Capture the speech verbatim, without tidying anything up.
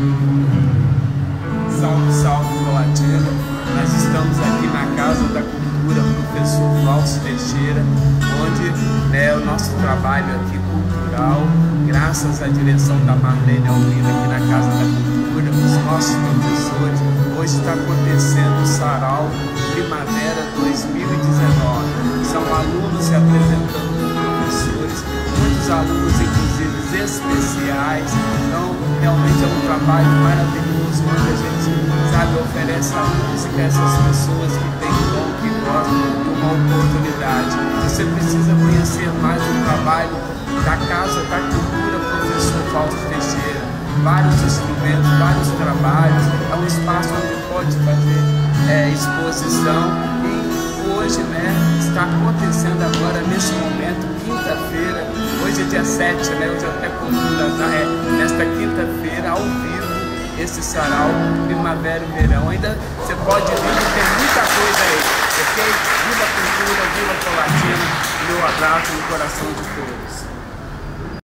Salve, salve, Colatina. Nós estamos aqui na Casa da Cultura Professor Valcio Teixeira, onde né, o nosso trabalho aqui cultural, graças à direção da Marlene Almeida aqui na Casa da Cultura, os nossos professores, hoje está acontecendo o Sarau Primavera dois mil e dezenove. São alunos se apresentando como professores, muitos alunos inclusive especiais. Então realmente é um trabalho maravilhoso, onde a gente sabe, oferece a música a essas pessoas que têm dom, que gostam de uma oportunidade. Você precisa conhecer mais o trabalho da Casa da Cultura Professor Valcio Teixeira. Vários instrumentos, vários trabalhos, é um espaço onde pode fazer é, exposição. E hoje né, está acontecendo agora, nesse momento, quinta-feira, hoje é dia sete, né, hoje até cultura, é, nesta quinta-feira, ao vivo, esse sarau Primavera e Verão. Ainda você pode vir, tem muita coisa aí, ok? Viva a cultura, viva a Colatina, meu abraço no coração de todos.